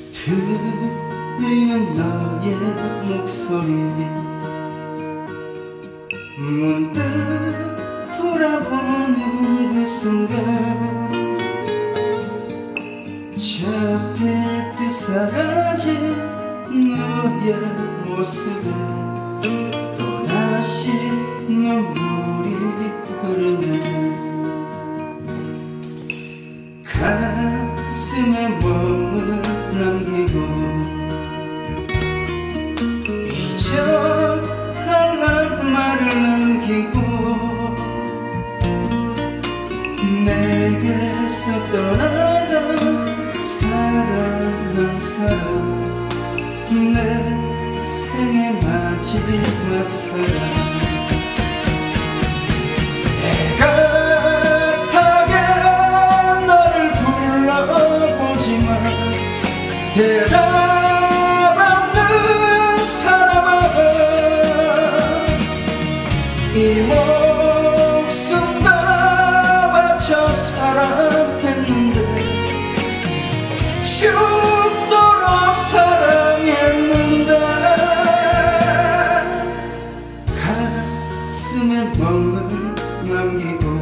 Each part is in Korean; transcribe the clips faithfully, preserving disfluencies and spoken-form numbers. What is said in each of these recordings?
들리는 너의 목소리 문득 돌아보는 그 순간 잡힐 듯 사라진 너의 모습에 또다시 눈물이 흐르네. 가슴에 멍을 남기고 잊어달란 말을 남기고 내게서 떠나간 사랑한 사람 내 생의 마지막 사랑 애가타게 너를 불러보지만 대답 없는 사람아 이 목숨 다 바쳐 사랑했는데 죽도록 사랑했는데 가슴에 멍을 남기고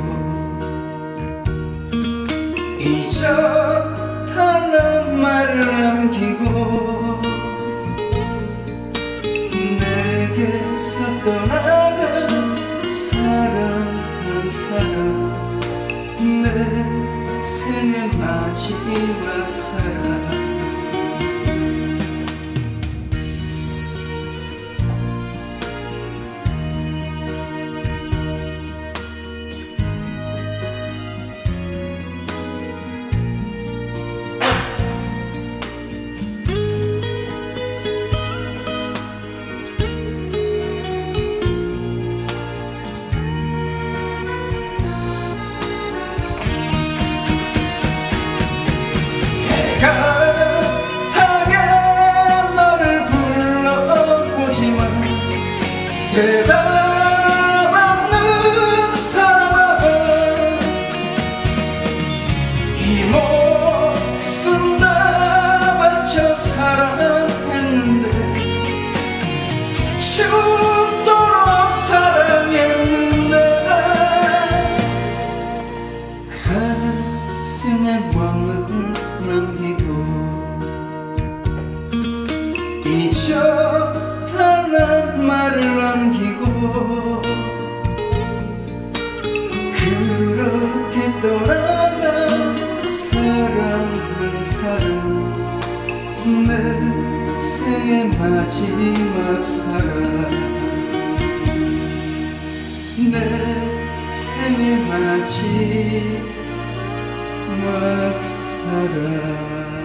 잊어달란 말을 남기고 내게서 떠나간 사랑한 사람 내 생의 마지막 사랑 애가타게 너를 불러보지만 대답 없는 사람아 이 목숨 다 바쳐 사랑했는데 죽도록 사랑했는데 가슴에 멍을 남기고 잊어달란 말을 남기고 그렇게 떠나간 사랑한 사람 내 생의 마지막 사랑 내 생의 마지막 막 사랑